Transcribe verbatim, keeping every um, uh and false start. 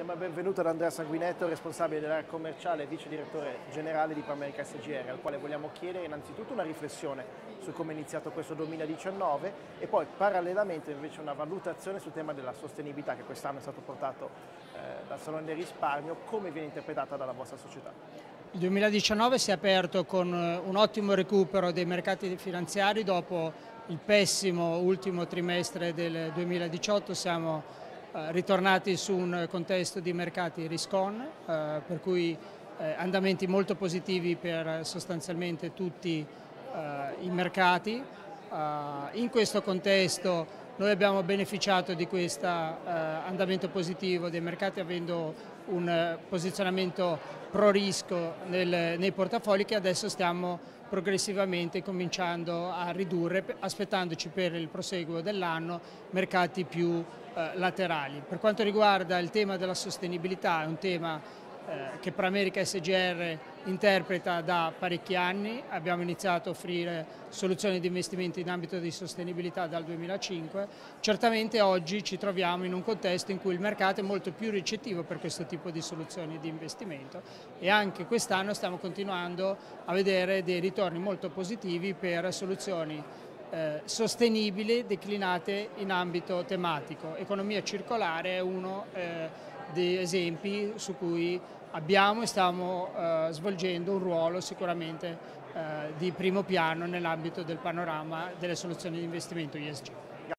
Diamo il benvenuto ad Andrea Sanguinetto, responsabile dell'area commerciale e vice direttore generale di Pramerica S G R, al quale vogliamo chiedere innanzitutto una riflessione su come è iniziato questo duemiladiciannove e poi parallelamente invece una valutazione sul tema della sostenibilità che quest'anno è stato portato eh, dal Salone del Risparmio, come viene interpretata dalla vostra società. Il duemiladiciannove si è aperto con un ottimo recupero dei mercati finanziari dopo il pessimo ultimo trimestre del duemiladiciotto. Siamo eh, ritornati su un contesto di mercati risk-on, eh, per cui eh, andamenti molto positivi per sostanzialmente tutti eh, i mercati. Eh, in questo contesto noi abbiamo beneficiato di questo eh, andamento positivo dei mercati avendo un eh, posizionamento pro rischio nel, nei portafogli che adesso stiamo progressivamente cominciando a ridurre, aspettandoci per il proseguo dell'anno mercati più eh, laterali. Per quanto riguarda il tema della sostenibilità, è un tema eh, che Pramerica S G R interpreta da parecchi anni. Abbiamo iniziato a offrire soluzioni di investimento in ambito di sostenibilità dal duemilacinque. Certamente oggi ci troviamo in un contesto in cui il mercato è molto più ricettivo per questo tipo di soluzioni di investimento e anche quest'anno stiamo continuando a vedere dei ritorni molto positivi per soluzioni eh, sostenibili declinate in ambito tematico. Economia circolare è uno eh, degli esempi su cui abbiamo e stiamo eh, svolgendo un ruolo sicuramente eh, di primo piano nell'ambito del panorama delle soluzioni di investimento E S G.